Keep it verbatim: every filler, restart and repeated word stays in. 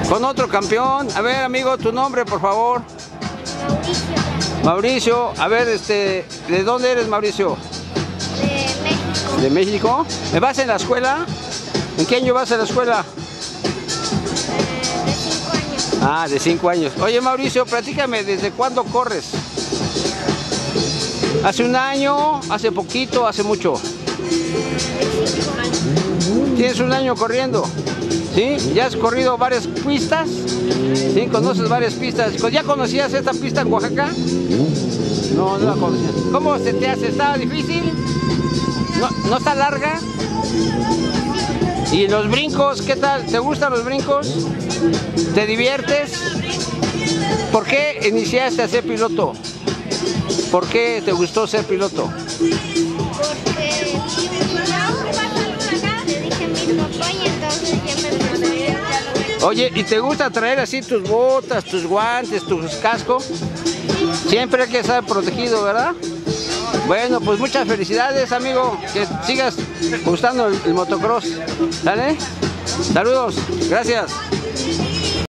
Con otro campeón. A ver, amigo, tu nombre, por favor. Mauricio. Mauricio, a ver, este, ¿de dónde eres, Mauricio? De México. ¿De México? ¿Me vas en la escuela? ¿En qué año vas a la escuela? Eh, de cinco años. Ah, de cinco años. Oye, Mauricio, platícame, ¿desde cuándo corres? ¿Hace un año? ¿Hace poquito? ¿Hace mucho? De cinco años. ¿Tienes un año corriendo? ¿Sí? ¿Ya has corrido varias pistas? ¿Sí? ¿Conoces varias pistas? ¿Ya conocías esta pista en Oaxaca? No, no la conocías. ¿Cómo se te hace? ¿Está difícil? ¿No, no está larga? ¿Y los brincos? ¿Qué tal? ¿Te gustan los brincos? ¿Te diviertes? ¿Por qué iniciaste a ser piloto? ¿Por qué te gustó ser piloto? Porque le dije a mi papá y entonces ya me desarrollé. Oye, ¿y te gusta traer así tus botas, tus guantes, tus cascos? Siempre hay que estar protegido, ¿verdad? Bueno, pues muchas felicidades, amigo. Que sigas gustando el, el motocross. ¿Sale? Saludos. Gracias.